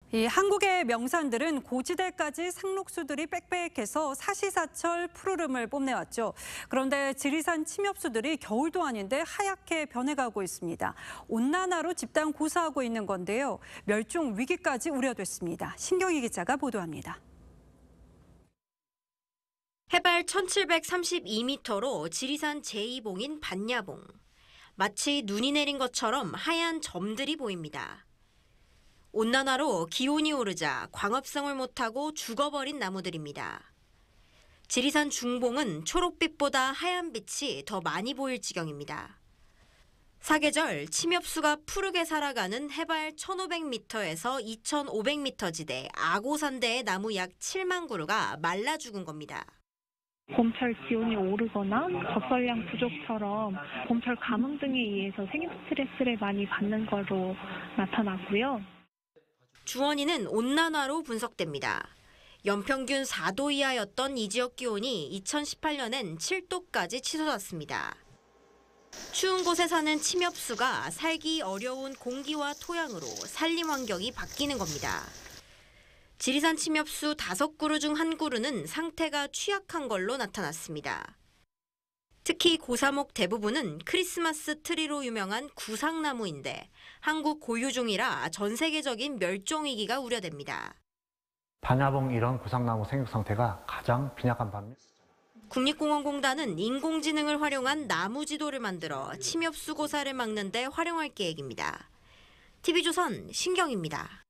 이 한국의 명산들은 고지대까지 상록수들이 빽빽해서 사시사철 푸르름을 뽐내왔죠. 그런데 지리산 침엽수들이 겨울도 아닌데 하얗게 변해가고 있습니다. 온난화로 집단 고사하고 있는 건데요. 멸종 위기까지 우려됐습니다. 신경희 기자가 보도합니다. 해발 1732m로 지리산 제2봉인 반야봉. 마치 눈이 내린 것처럼 하얀 점들이 보입니다. 온난화로 기온이 오르자 광합성을 못하고 죽어버린 나무들입니다. 지리산 중봉은 초록빛보다 하얀 빛이 더 많이 보일 지경입니다. 사계절 침엽수가 푸르게 살아가는 해발 1500m에서 2500m 지대 아고산대의 나무 약 7만 그루가 말라 죽은 겁니다. 봄철 기온이 오르거나 적설량 부족처럼 봄철 가뭄 등에 의해서 생육 스트레스를 많이 받는 거로 나타났고요. 주원인은 온난화로 분석됩니다. 연평균 4도 이하였던 이 지역 기온이 2018년엔 7도까지 치솟았습니다. 추운 곳에 사는 침엽수가 살기 어려운 공기와 토양으로 산림 환경이 바뀌는 겁니다. 지리산 침엽수 5그루 중 1그루는 상태가 취약한 걸로 나타났습니다. 특히 고사목 대부분은 크리스마스 트리로 유명한 구상나무인데 한국 고유종이라 전 세계적인 멸종 위기가 우려됩니다. 반야봉 이런 구상나무 생육 상태가 가장 빈약한 반면 국립공원공단은 인공지능을 활용한 나무 지도를 만들어 침엽수 고사를 막는 데 활용할 계획입니다. TV조선 신경입니다.